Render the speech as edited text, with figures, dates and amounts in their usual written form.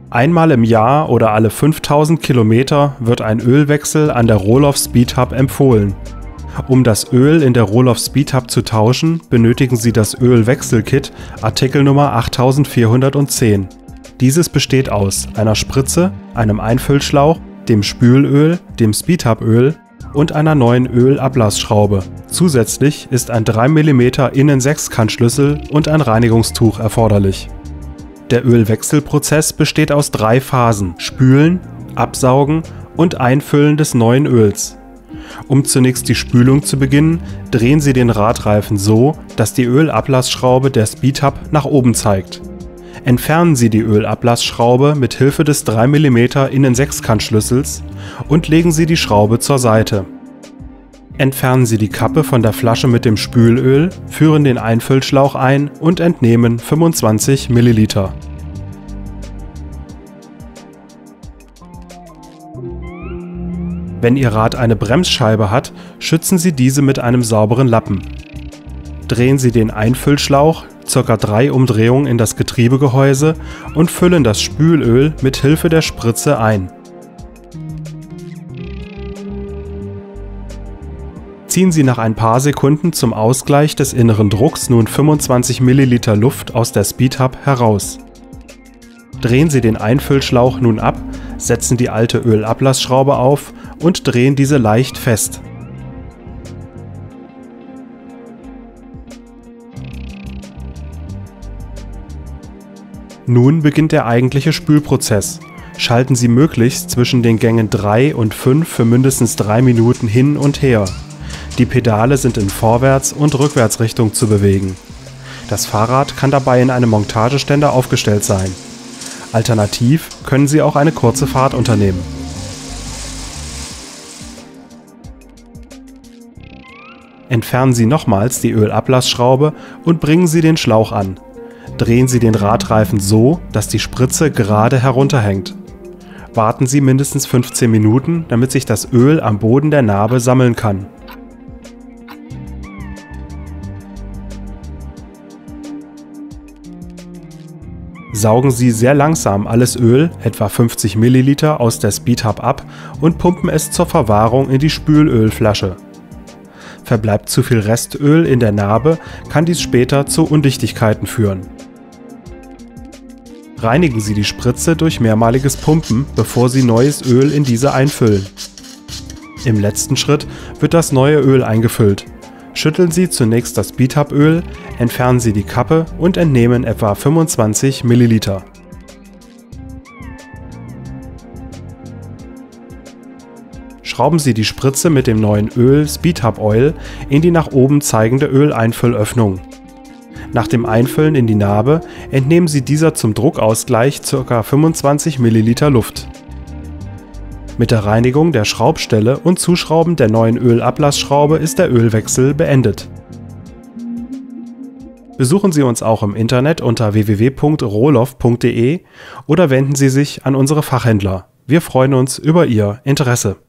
Einmal im Jahr oder alle 5000 Kilometer wird ein Ölwechsel an der Rohloff Speed Hub empfohlen. Um das Öl in der Rohloff Speed Hub zu tauschen, benötigen Sie das Ölwechselkit Artikelnummer 8410. Dieses besteht aus einer Spritze, einem Einfüllschlauch, dem Spülöl, dem Speed Hub Öl und einer neuen Ölablassschraube. Zusätzlich ist ein 3 mm Innen-Sechskantschlüssel und ein Reinigungstuch erforderlich. Der Ölwechselprozess besteht aus 3 Phasen: Spülen, Absaugen und Einfüllen des neuen Öls. Um zunächst die Spülung zu beginnen, drehen Sie den Radreifen so, dass die Ölablassschraube der Speed Hub nach oben zeigt. Entfernen Sie die Ölablassschraube mit Hilfe des 3 mm Innen-Sechskantschlüssels und legen Sie die Schraube zur Seite. Entfernen Sie die Kappe von der Flasche mit dem Spülöl, führen den Einfüllschlauch ein und entnehmen 25 ml. Wenn Ihr Rad eine Bremsscheibe hat, schützen Sie diese mit einem sauberen Lappen. Drehen Sie den Einfüllschlauch ca. 3 Umdrehungen in das Getriebegehäuse und füllen das Spülöl mit Hilfe der Spritze ein. Ziehen Sie nach ein paar Sekunden zum Ausgleich des inneren Drucks nun 25 ml Luft aus der Speed Hub heraus. Drehen Sie den Einfüllschlauch nun ab, setzen die alte Ölablassschraube auf und drehen diese leicht fest. Nun beginnt der eigentliche Spülprozess. Schalten Sie möglichst zwischen den Gängen 3 und 5 für mindestens 3 Minuten hin und her. Die Pedale sind in Vorwärts- und Rückwärtsrichtung zu bewegen. Das Fahrrad kann dabei in einem Montageständer aufgestellt sein. Alternativ können Sie auch eine kurze Fahrt unternehmen. Entfernen Sie nochmals die Ölablassschraube und bringen Sie den Schlauch an. Drehen Sie den Radreifen so, dass die Spritze gerade herunterhängt. Warten Sie mindestens 15 Minuten, damit sich das Öl am Boden der Narbe sammeln kann. Saugen Sie sehr langsam alles Öl, etwa 50 ml, aus der Speed Hub ab und pumpen es zur Verwahrung in die Spülölflasche. Verbleibt zu viel Restöl in der Narbe, kann dies später zu Undichtigkeiten führen. Reinigen Sie die Spritze durch mehrmaliges Pumpen, bevor Sie neues Öl in diese einfüllen. Im letzten Schritt wird das neue Öl eingefüllt. Schütteln Sie zunächst das Speed Hub Öl, entfernen Sie die Kappe und entnehmen etwa 25 ml. Schrauben Sie die Spritze mit dem neuen Öl Speed Hub Oil in die nach oben zeigende Öleinfüllöffnung. Nach dem Einfüllen in die Narbe entnehmen Sie dieser zum Druckausgleich ca. 25 ml Luft. Mit der Reinigung der Schraubstelle und Zuschrauben der neuen Ölablassschraube ist der Ölwechsel beendet. Besuchen Sie uns auch im Internet unter www.rohloff.de oder wenden Sie sich an unsere Fachhändler. Wir freuen uns über Ihr Interesse.